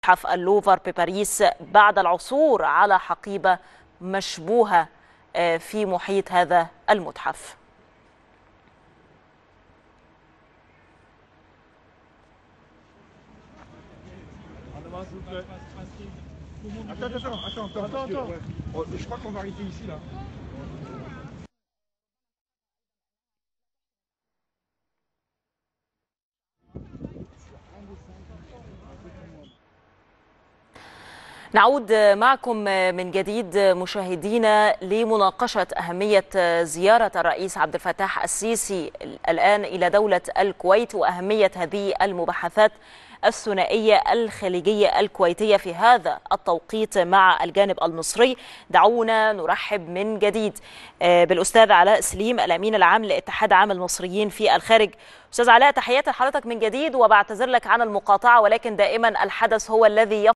متحف اللوفر بباريس بعد العثور على حقيبة مشبوهة في محيط هذا المتحف. نعود معكم من جديد مشاهدينا لمناقشة أهمية زيارة الرئيس عبد الفتاح السيسي الآن إلى دولة الكويت وأهمية هذه المباحثات الثنائية الخليجية الكويتية في هذا التوقيت مع الجانب المصري. دعونا نرحب من جديد بالأستاذ علاء سليم الأمين العام لاتحاد عام المصريين في الخارج. أستاذ علاء، تحياتي لحضرتك من جديد وبعتذر لك عن المقاطعة، ولكن دائما الحدث هو الذي